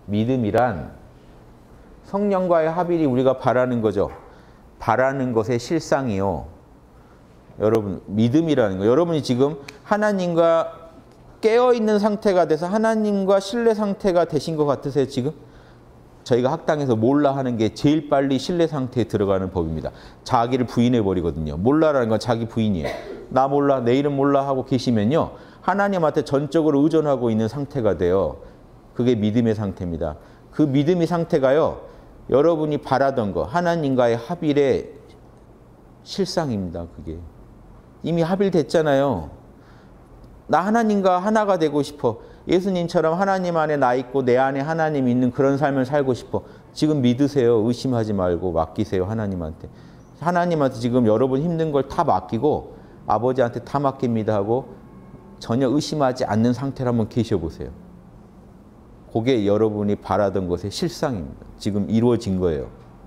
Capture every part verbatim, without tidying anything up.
믿음이란 성령과의 합일이 우리가 바라는 거죠. 바라는 것의 실상이요. 여러분, 믿음이라는 거. 여러분이 지금 하나님과 깨어있는 상태가 돼서 하나님과 신뢰 상태가 되신 것 같으세요, 지금? 저희가 학당에서 몰라 하는 게 제일 빨리 신뢰 상태에 들어가는 법입니다. 자기를 부인해버리거든요. 몰라라는 건 자기 부인이에요. 나 몰라, 내 이름 몰라 하고 계시면요. 하나님한테 전적으로 의존하고 있는 상태가 돼요. 그게 믿음의 상태입니다. 그 믿음의 상태가요. 여러분이 바라던 거, 하나님과의 합일의 실상입니다. 그게. 이미 합일됐잖아요. 나 하나님과 하나가 되고 싶어. 예수님처럼 하나님 안에 나 있고 내 안에 하나님 있는 그런 삶을 살고 싶어. 지금 믿으세요. 의심하지 말고 맡기세요. 하나님한테. 하나님한테 지금 여러분 힘든 걸 다 맡기고 아버지한테 다 맡깁니다 하고 전혀 의심하지 않는 상태로 한번 계셔보세요. 그게 여러분이 바라던 것의 실상입니다. 지금 이루어진 거예요.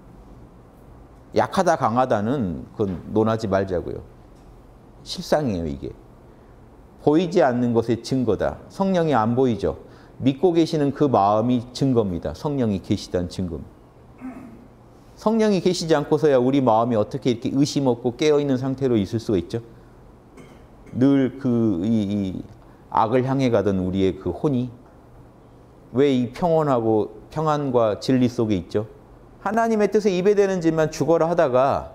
약하다 강하다는 그건 논하지 말자고요. 실상이에요, 이게. 보이지 않는 것의 증거다. 성령이 안 보이죠. 믿고 계시는 그 마음이 증거입니다. 성령이 계시다는 증거입니다. 성령이 계시지 않고서야 우리 마음이 어떻게 이렇게 의심 없고 깨어있는 상태로 있을 수가 있죠. 늘 그 이, 이 악을 향해 가던 우리의 그 혼이 왜 이 평온하고 평안과 진리 속에 있죠? 하나님의 뜻에 입에 대는지만 죽어라 하다가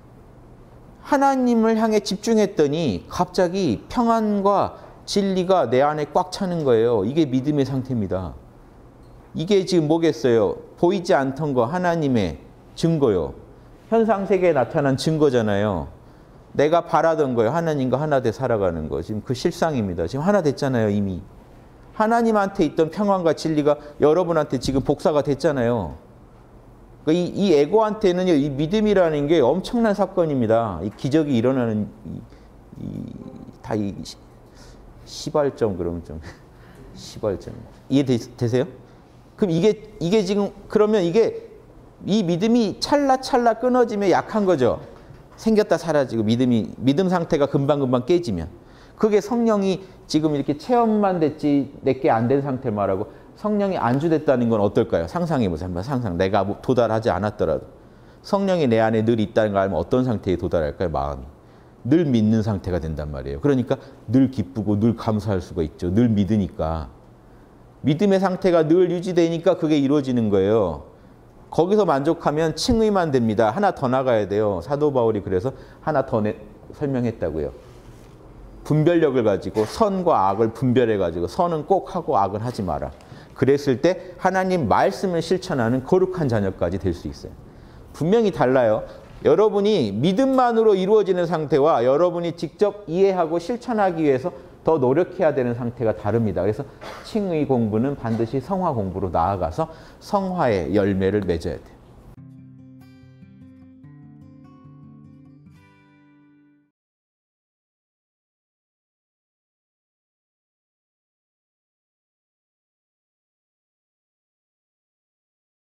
하나님을 향해 집중했더니 갑자기 평안과 진리가 내 안에 꽉 차는 거예요. 이게 믿음의 상태입니다. 이게 지금 뭐겠어요? 보이지 않던 거 하나님의 증거요. 현상세계에 나타난 증거잖아요. 내가 바라던 거예요. 하나님과 하나 돼 살아가는 거. 지금 그 실상입니다. 지금 하나 됐잖아요. 이미. 하나님한테 있던 평안과 진리가 여러분한테 지금 복사가 됐잖아요. 이, 이 에고한테는요, 이 믿음이라는 게 엄청난 사건입니다. 이 기적이 일어나는, 이, 이, 다 이 시발점, 그러면 좀, 시발점. 이해되세요? 그럼 이게, 이게 지금, 그러면 이게, 이 믿음이 찰나찰나 끊어지면 약한 거죠. 생겼다 사라지고, 믿음이, 믿음 상태가 금방금방 깨지면. 그게 성령이 지금 이렇게 체험만 됐지, 내게 안 된 상태 말하고, 성령이 안주됐다는 건 어떨까요? 상상해보세요. 한번 상상. 내가 도달하지 않았더라도. 성령이 내 안에 늘 있다는 걸 알면 어떤 상태에 도달할까요? 마음이. 늘 믿는 상태가 된단 말이에요. 그러니까 늘 기쁘고 늘 감사할 수가 있죠. 늘 믿으니까. 믿음의 상태가 늘 유지되니까 그게 이루어지는 거예요. 거기서 만족하면 칭의만 됩니다. 하나 더 나가야 돼요. 사도 바울이 그래서 하나 더 내, 설명했다고요. 분별력을 가지고 선과 악을 분별해가지고 선은 꼭 하고 악은 하지 마라. 그랬을 때 하나님 말씀을 실천하는 거룩한 자녀까지 될 수 있어요. 분명히 달라요. 여러분이 믿음만으로 이루어지는 상태와 여러분이 직접 이해하고 실천하기 위해서 더 노력해야 되는 상태가 다릅니다. 그래서 칭의 공부는 반드시 성화 공부로 나아가서 성화의 열매를 맺어야 돼요.